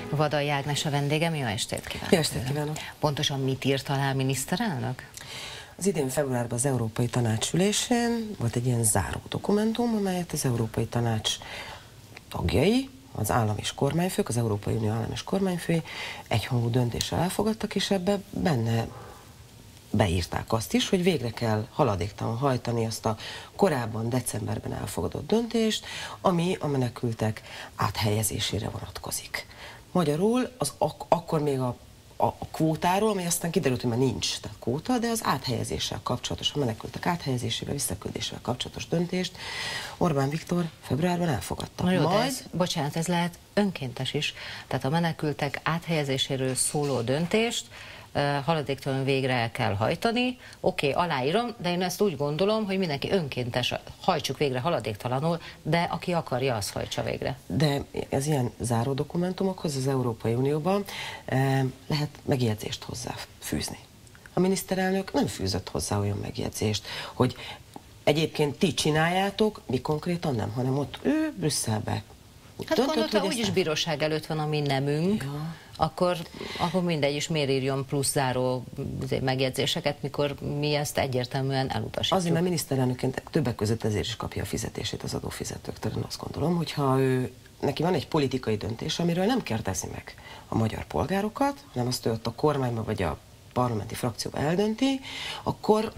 Vadai Ágnes a vendégem, jó estét kívánok! Jó estét kívánok! Pontosan mit írt alá a miniszterelnök? Az idén februárban az Európai Tanács ülésén volt egy ilyen záró dokumentum, amelyet az Európai Tanács tagjai, az állam és kormányfők, az Európai Unió állam és kormányfői egyhangú döntéssel elfogadtak, és ebbe benne beírták azt is, hogy végre kell haladéktalan hajtani azt a korábban decemberben elfogadott döntést, ami a menekültek áthelyezésére vonatkozik. Magyarul akkor még a kvótáról, ami aztán kiderült, hogy már nincs tehát kvóta, de az áthelyezéssel kapcsolatos, a menekültek áthelyezésével, visszaküldésével kapcsolatos döntést Orbán Viktor februárban elfogadta. Na jó, bocsánat, ez lehet önkéntes is. Tehát a menekültek áthelyezéséről szóló döntést haladéktalan végre el kell hajtani. Oké, aláírom, de én ezt úgy gondolom, hogy mindenki önkéntes, hajtsuk végre haladéktalanul, de aki akarja, az hajtsa végre. De az ilyen záró dokumentumokhoz az Európai Unióban lehet megjegyzést hozzáfűzni. A miniszterelnök nem fűzött hozzá olyan megjegyzést, hogy egyébként ti csináljátok, mi konkrétan nem, hanem ott ő Brüsszelbe. Hát gondolta, úgyis bíróság előtt van a mi nemünk, ja. Akkor mindegy is miért írjon plusz záró megjegyzéseket, mikor mi ezt egyértelműen elutasítjuk. Azért, mert miniszterelnökként többek között ezért is kapja a fizetését az adófizetőktől. Én azt gondolom, hogyha neki van egy politikai döntés, amiről nem kérdezi meg a magyar polgárokat, hanem azt ő ott a kormányban vagy a parlamenti frakcióban eldönti, akkor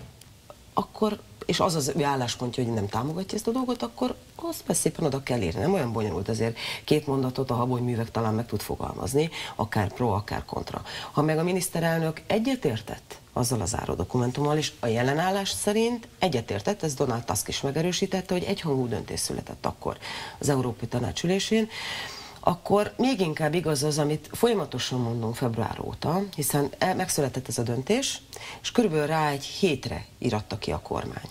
és az az ő álláspontja, hogy nem támogatja ezt a dolgot, akkor azt szépen oda kell írni. Nem olyan bonyolult, azért két mondatot a Habony Művek talán meg tud fogalmazni, akár pro, akár kontra. Ha meg a miniszterelnök egyetértett azzal a záró dokumentummal, és a jelenállás szerint egyetértett, ez Donald Tusk is megerősítette, hogy egyhangú döntés született akkor az Európai Tanács ülésén, akkor még inkább igaz az, amit folyamatosan mondunk február óta, hiszen megszületett ez a döntés, és körülbelül rá egy hétre íratta ki a kormány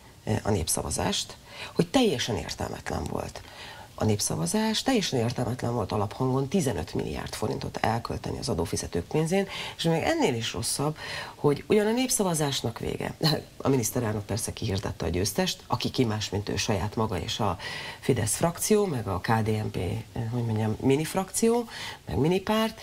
a népszavazást, hogy teljesen értelmetlen volt a népszavazás, teljesen értelmetlen volt alaphangon 15 milliárd forintot elkölteni az adófizetők pénzén, és még ennél is rosszabb, hogy ugyan a népszavazásnak vége, a miniszterelnök persze kihirdette a győztest, aki ki más, mint ő saját maga és a Fidesz frakció, meg a KDNP, hogy mondjam, mini frakció, meg minipárt,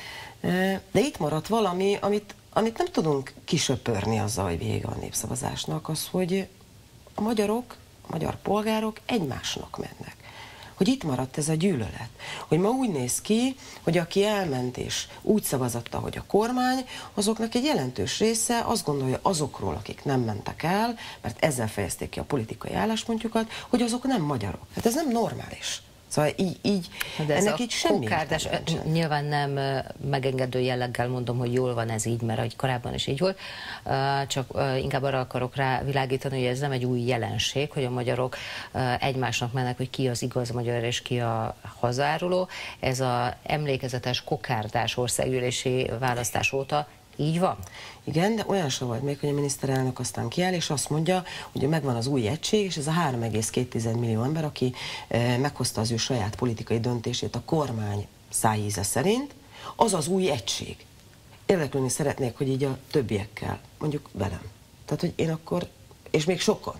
de itt maradt valami, amit nem tudunk kisöpörni azzal, hogy vége a népszavazásnak, az, hogy a magyarok, a magyar polgárok egymásnak mennek. Hogy itt maradt ez a gyűlölet. Hogy ma úgy néz ki, hogy aki elment és úgy szavazott, ahogy a kormány, azoknak egy jelentős része azt gondolja azokról, akik nem mentek el, mert ezzel fejezték ki a politikai álláspontjukat, hogy azok nem magyarok. Hát ez nem normális. Szóval így ennek így semmi értelme. Nyilván nem megengedő jelleggel mondom, hogy jól van ez így, mert korábban is így volt, csak inkább arra akarok rávilágítani, hogy ez nem egy új jelenség, hogy a magyarok egymásnak mennek, hogy ki az igaz magyar és ki a hazáruló. Ez az emlékezetes kokárdás országgyűlési választás óta így van? Igen, de olyan sem volt még, hogy a miniszterelnök aztán kiáll, és azt mondja, hogy megvan az új egység, és ez a 3,2 millió ember, aki meghozta az ő saját politikai döntését a kormány szájíze szerint, az az új egység. Érdeklődni szeretnék, hogy így a többiekkel, mondjuk velem. Tehát, hogy én akkor, és még sokan.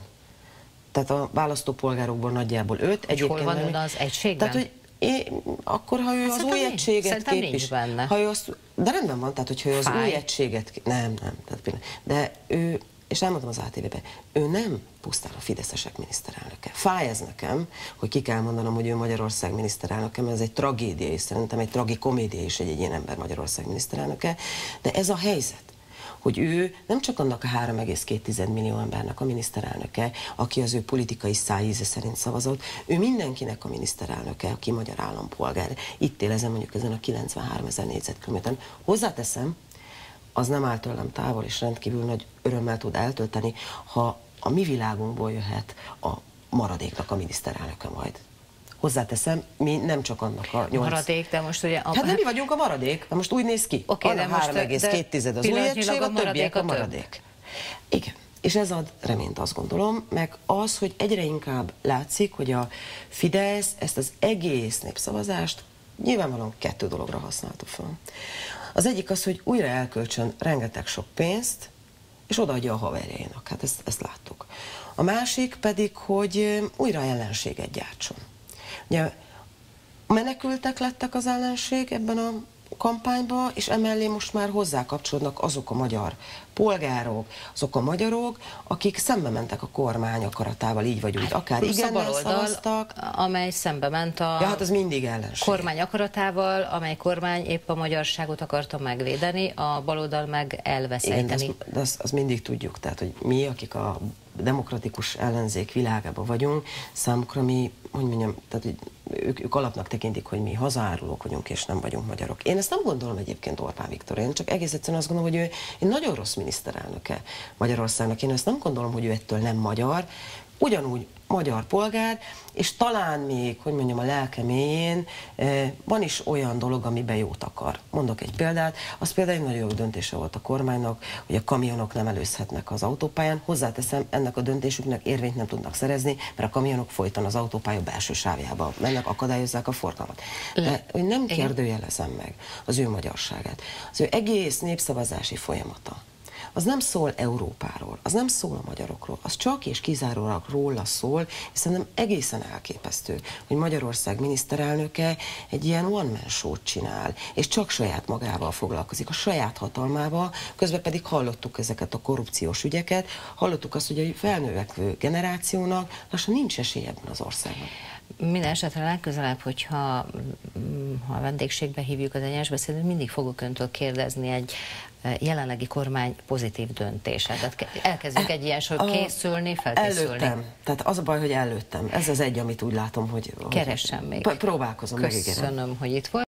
Tehát a választópolgárokból nagyjából 5. Hol van ön az egységben? Tehát, hogy akkor, ha ő az új egységet képvisel, de rendben van, tehát hogyha ő az új egységet, nem, tehát de ő, és elmondtam az ATV-ben, ő nem pusztán a fideszesek miniszterelnöke. Fáj ez nekem, hogy ki kell mondanom, hogy ő Magyarország miniszterelnöke, mert ez egy tragédia, és szerintem egy tragikomédia is, egy ilyen ember Magyarország miniszterelnöke, de ez a helyzet, hogy ő nem csak annak a 3,2 millió embernek a miniszterelnöke, aki az ő politikai szájíze szerint szavazott, ő mindenkinek a miniszterelnöke, aki magyar állampolgár. Itt él mondjuk ezen a 93 000 négyzetkilométeren. Hozzáteszem, az nem áll tőlem távol, és rendkívül nagy örömmel tud eltölteni, ha a mi világunkból jöhet a maradéknak a miniszterelnöke majd. Hozzáteszem, mi nem csak annak a 8... Maradék, de most ugye... Hát nem mi vagyunk a maradék, de most úgy néz ki. Okay, a 3,2 az új egység, a többiek a maradék. Igen, és ez ad reményt, azt gondolom, meg az, hogy egyre inkább látszik, hogy a Fidesz ezt az egész népszavazást nyilvánvalóan 2 dologra használta fel. Az egyik az, hogy újra elköltsön rengeteg sok pénzt, és odaadja a haverjainak. Hát ezt láttuk. A másik pedig, hogy újra ellenséget gyártson. Ugye menekültek lettek az ellenség ebben a kampányba, és emellé most már hozzákapcsolódnak azok a magyar polgárok, azok a magyarok, akik szembe mentek a kormány akaratával, így vagy úgy. Akár igennel szavaztak. Amely szembe ment a hát az mindig ellenség. Kormány akaratával, amely kormány épp a magyarságot akarta megvédeni, a baloldal meg elveszejteni. Igen, de azt mindig tudjuk, tehát, hogy mi, akik a demokratikus ellenzék világában vagyunk, számukra mi, hogy mondjam, tehát, hogy ők alapnak tekintik, hogy mi hazaárulók vagyunk, és nem vagyunk magyarok. Én ezt nem gondolom egyébként Orbán Viktor, én csak egész egyszerűen azt gondolom, hogy ő egy nagyon rossz miniszterelnöke Magyarországnak. Én ezt nem gondolom, hogy ő ettől nem magyar, ugyanúgy magyar polgár, és talán még, hogy mondjam, a lelke mélyén van is olyan dolog, amiben jót akar. Mondok egy példát, az például egy nagyon jó döntése volt a kormánynak, hogy a kamionok nem előzhetnek az autópályán. Hozzáteszem, ennek a döntésüknek érvényt nem tudnak szerezni, mert a kamionok folyton az autópálya belső sávjába mennek, akadályozzák a forgalmat. De hogy nem kérdőjelezem meg az ő magyarságát. Az ő egész népszavazási folyamata, az nem szól Európáról, az nem szól a magyarokról, az csak és kizárólag róla szól, és szerintem egészen elképesztő, hogy Magyarország miniszterelnöke egy ilyen one-man show-t csinál, és csak saját magával foglalkozik, a saját hatalmával, közben pedig hallottuk ezeket a korrupciós ügyeket, hallottuk azt, hogy a felnövekvő generációnak lassan nincs esély ebben az országban. Minden esetre legközelebb, hogyha ha vendégségbe hívjuk az Egyenes Beszédet, mindig fogok öntől kérdezni egy jelenlegi kormány pozitív döntése. Tehát elkezdjük egy ilyen sor készülni, felkészülni. Előttem. Tehát az a baj, hogy előttem. Ez az egy, amit úgy látom, hogy keressen még. Próbálkozom. Köszönöm, hogy itt volt.